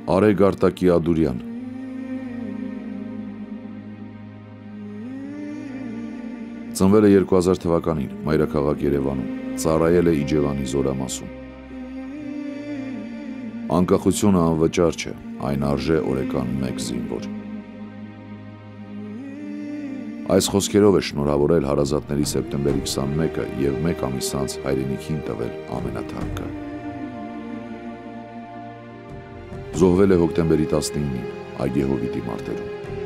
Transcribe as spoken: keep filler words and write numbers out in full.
Արեգ Արտակի Ադուրյան Ծնվել է երկու հազար թվականին մայրաքաղաք Երևանում, ծառայել է Իջևանի զորամասում։ Անկախությունը անվճար չէ, այն արժե օրեկան մեկ զինվոր։ Այս խոսքերով է շնորհավորել հարազատների սեպտեմբերի քսանմեկը և մեկ ամիս անց հայրենիքին տվել ամենաթանկը։ Զոհվել է հոկտեմբերի տասնինին Այգեհովիտի մարտերում։